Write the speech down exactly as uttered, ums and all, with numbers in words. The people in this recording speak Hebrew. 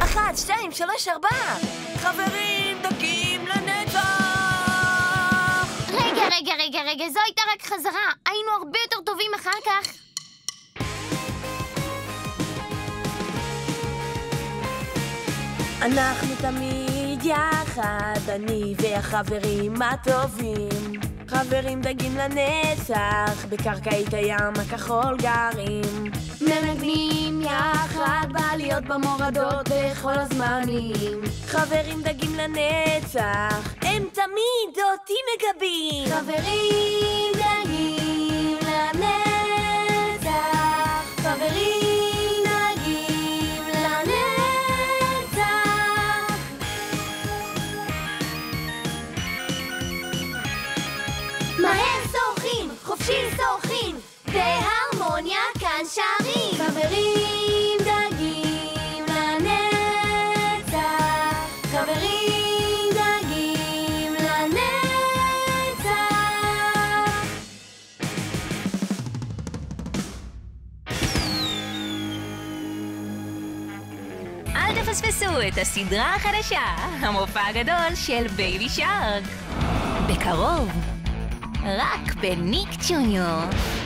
אחת, שתיים, שלוש, ארבע. חברים, דגים לנצח! רגע, רגע, רגע, רגע, זו הייתה רק חזרה. היינו הרבה יותר טובים אחר כך. אנחנו תמיד יחד, אני והחברים הטובים. חברים דגים לנצח, בקרקעית הים הכחול גרים. מנגנים יחד בעליות במורדות בכל הזמנים. חברים דגים לנצח, הם תמיד אותי מגבים. חברים דגים לנצח, חברים דגים לנצח. מהר שורחים, חופשי שורחים, בהרמוניה כאן שרים. חברים דגים לנצח, חברים דגים לנצח. אל תפספסו את הסדרה החדשה, המופע הגדול של בייבי שרק. בקרוב, רק בניק ג'וניור.